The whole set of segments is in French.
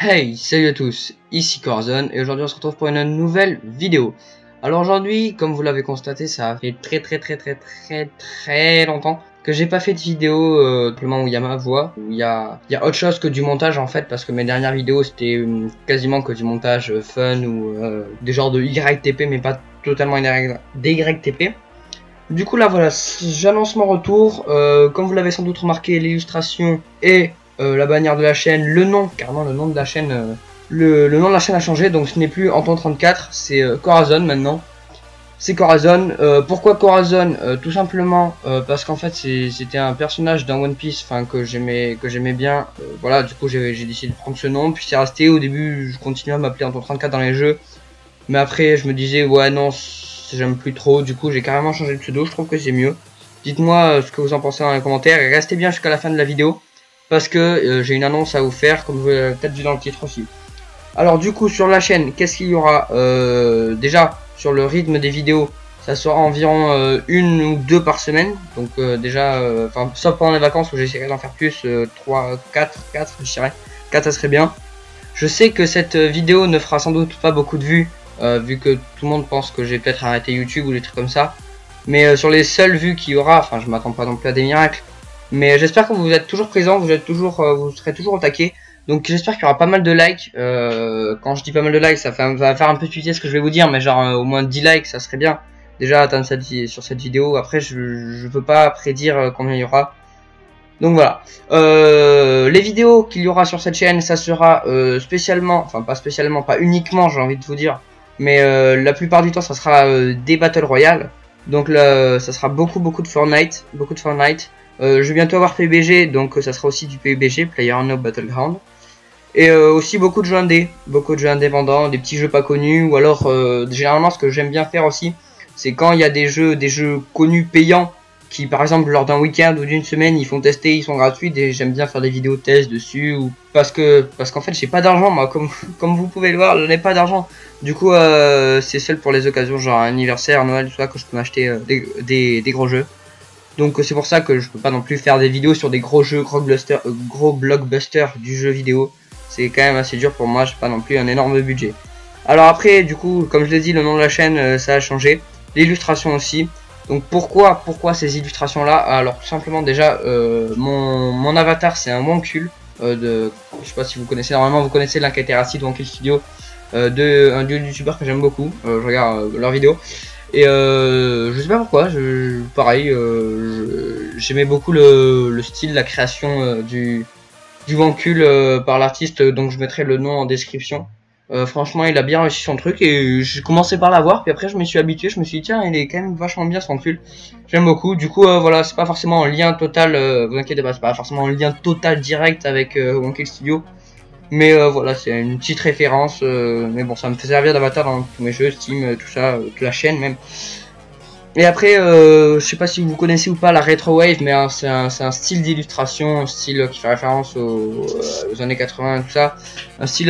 Hey, salut à tous, ici Corazon et aujourd'hui on se retrouve pour une nouvelle vidéo. Alors aujourd'hui, comme vous l'avez constaté, ça fait très longtemps que j'ai pas fait de vidéo simplement où il y a ma voix, où il y a autre chose que du montage en fait, parce que mes dernières vidéos c'était quasiment que du montage fun ou des genres de YTP mais pas totalement d'YTP. Du coup là voilà, j'annonce mon retour, comme vous l'avez sans doute remarqué, l'illustration et la bannière de la chaîne, le nom, carrément le nom de la chaîne, le nom de la chaîne a changé, donc ce n'est plus Anton34, c'est Corazon maintenant. C'est Corazon. Pourquoi Corazon? Tout simplement parce qu'en fait c'était un personnage d'un One Piece, enfin que j'aimais bien. Voilà, du coup j'ai décidé de prendre ce nom, puis c'est resté. Au début je continuais à m'appeler Anton34 dans les jeux, mais après je me disais ouais non, j'aime plus trop. Du coup j'ai carrément changé de pseudo, je trouve que c'est mieux. Dites-moi ce que vous en pensez dans les commentaires et restez bien jusqu'à la fin de la vidéo, parce que j'ai une annonce à vous faire, comme vous l'avez peut-être vu dans le titre aussi. Alors du coup sur la chaîne, qu'est-ce qu'il y aura? Déjà sur le rythme des vidéos, ça sera environ une ou deux par semaine. Donc déjà, enfin sauf pendant les vacances où j'essaierai d'en faire plus, 3, 4 je dirais. 4 ça serait bien. Je sais que cette vidéo ne fera sans doute pas beaucoup de vues, vu que tout le monde pense que j'ai peut-être arrêté YouTube ou des trucs comme ça. Mais sur les seules vues qu'il y aura, enfin je m'attends pas non plus à des miracles. Mais j'espère que vous êtes toujours présents, vous serez toujours au taquet. Donc j'espère qu'il y aura pas mal de likes. Quand je dis pas mal de likes, ça va faire un peu tweeter ce que je vais vous dire, mais genre au moins 10 likes, ça serait bien. Déjà atteindre sur cette vidéo. Après je peux pas prédire combien il y aura. Donc voilà. Les vidéos qu'il y aura sur cette chaîne, ça sera spécialement, enfin pas spécialement, pas uniquement, j'ai envie de vous dire, mais la plupart du temps ça sera des Battle Royale. Donc là, ça sera beaucoup de Fortnite, je vais bientôt avoir PUBG, donc ça sera aussi du PUBG, PlayerUnknown's Battleground. Et aussi beaucoup de jeux indépendants, des petits jeux pas connus, ou alors généralement ce que j'aime bien faire aussi, c'est quand il y a des jeux connus payants, qui par exemple lors d'un week-end ou d'une semaine ils font tester, ils sont gratuits, et j'aime bien faire des vidéos tests dessus, ou parce qu'en fait j'ai pas d'argent moi, comme vous pouvez le voir, je n'ai pas d'argent. Du coup c'est seul pour les occasions genre anniversaire, Noël, tout ça, que je peux m'acheter des gros jeux. Donc c'est pour ça que je peux pas non plus faire des vidéos sur des gros jeux, gros blockbusters du jeu vidéo. C'est quand même assez dur pour moi, j'ai pas non plus un énorme budget. Alors après, du coup, comme je l'ai dit, le nom de la chaîne, ça a changé. L'illustration aussi. Donc pourquoi ces illustrations là? Alors tout simplement déjà, mon avatar c'est un Wonkul, je sais pas si vous connaissez, normalement vous connaissez l'Incateracid Wonkul Studio, un duo de youtubeurs que j'aime beaucoup, je regarde leurs vidéos. Et je sais pas pourquoi, pareil, j'aimais beaucoup le style, la création du Wonkul par l'artiste, donc je mettrai le nom en description. Franchement, il a bien réussi son truc et j'ai commencé par l'avoir, puis après je me suis habitué, je me suis dit tiens, il est quand même vachement bien ce Wonkul. J'aime beaucoup. Du coup, voilà, c'est pas forcément en lien total, vous inquiétez pas, c'est pas forcément en lien total direct avec Wonkul Studio. Mais voilà, c'est une petite référence, mais bon, ça me fait servir d'avatar dans tous mes jeux, Steam, tout ça, toute la chaîne même. Et après, je sais pas si vous connaissez ou pas la Retro Wave, mais hein, c'est un style d'illustration, un style qui fait référence aux années 80 et tout ça. Un style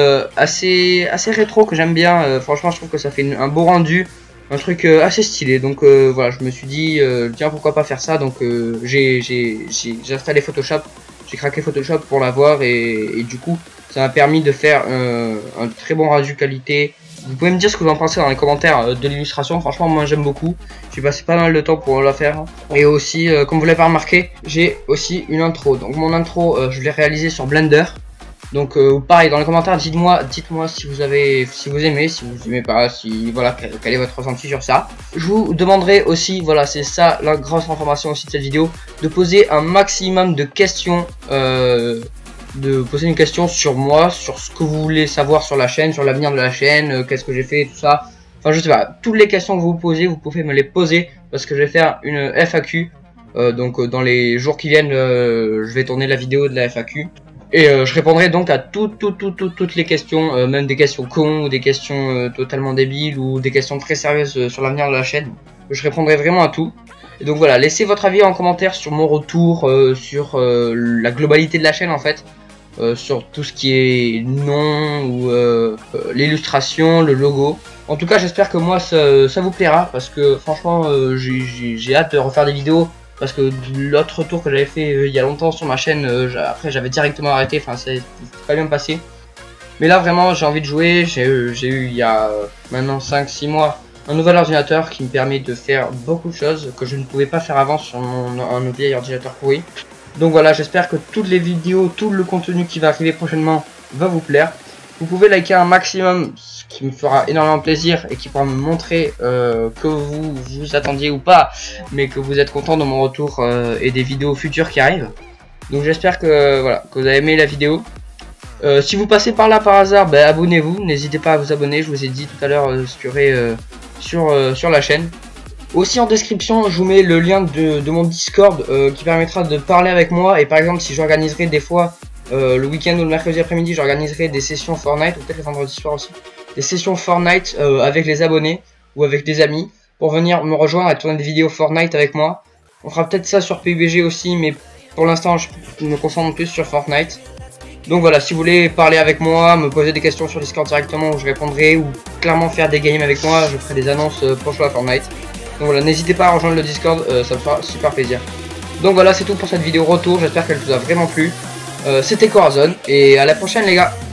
assez rétro que j'aime bien, franchement je trouve que ça fait un beau rendu, un truc assez stylé. Donc voilà, je me suis dit, tiens pourquoi pas faire ça, donc j'ai installé Photoshop. J'ai craqué Photoshop pour l'avoir et du coup ça m'a permis de faire un très bon rendu qualité. Vous pouvez me dire ce que vous en pensez dans les commentaires de l'illustration. Franchement moi j'aime beaucoup. J'ai passé pas mal de temps pour la faire. Et aussi comme vous l'avez pas remarqué, j'ai aussi une intro. Donc mon intro je l'ai réalisée sur Blender. Donc pareil dans les commentaires, dites-moi si vous aimez, si vous aimez pas, si voilà, quel est votre ressenti sur ça. Je vous demanderai aussi, voilà, c'est ça la grosse information aussi de cette vidéo, de poser un maximum de questions, de poser une question sur moi, sur ce que vous voulez savoir sur la chaîne, sur l'avenir de la chaîne, qu'est-ce que j'ai fait, tout ça. Enfin je sais pas, toutes les questions que vous posez, vous pouvez me les poser parce que je vais faire une FAQ. Donc dans les jours qui viennent, je vais tourner la vidéo de la FAQ. Et je répondrai donc à toutes les questions, même des questions cons, ou des questions totalement débiles, ou des questions très sérieuses sur l'avenir de la chaîne. Je répondrai vraiment à tout. Et donc voilà, laissez votre avis en commentaire sur mon retour, sur la globalité de la chaîne en fait, sur tout ce qui est nom, ou l'illustration, le logo. En tout cas j'espère que moi ça vous plaira, parce que franchement j'ai hâte de refaire des vidéos. Parce que l'autre tour que j'avais fait il y a longtemps sur ma chaine, après j'avais directement arrêté, enfin c'est pas bien passé. Mais là vraiment j'ai envie de jouer, j'ai eu il y a maintenant 5-6 mois un nouvel ordinateur qui me permet de faire beaucoup de choses que je ne pouvais pas faire avant sur un vieil ordinateur pourri. Donc voilà, j'espère que toutes les vidéos, tout le contenu qui va arriver prochainement va vous plaire. Vous pouvez liker un maximum, ce qui me fera énormément plaisir et qui pourra me montrer que vous vous attendiez ou pas, mais que vous êtes content de mon retour et des vidéos futures qui arrivent. Donc j'espère que voilà, que vous avez aimé la vidéo. Si vous passez par là par hasard, bah, abonnez-vous, n'hésitez pas à vous abonner, je vous ai dit tout à l'heure ce qu'il y aurait sur la chaîne. Aussi en description, je vous mets le lien de mon Discord qui permettra de parler avec moi. Et par exemple, si j'organiserai des fois le week-end ou le mercredi après-midi, j'organiserai des sessions Fortnite, ou peut-être le vendredi soir aussi, des sessions Fortnite avec les abonnés ou avec des amis pour venir me rejoindre et tourner des vidéos Fortnite avec moi. On fera peut-être ça sur PUBG aussi, mais pour l'instant, je me concentre plus sur Fortnite. Donc voilà, si vous voulez parler avec moi, me poser des questions sur Discord directement où je répondrai, ou clairement faire des games avec moi, je ferai des annonces pour jouer à Fortnite. Donc voilà, n'hésitez pas à rejoindre le Discord, ça me fera super plaisir. Donc voilà, c'est tout pour cette vidéo retour, j'espère qu'elle vous a vraiment plu. C'était Corazon, et à la prochaine les gars.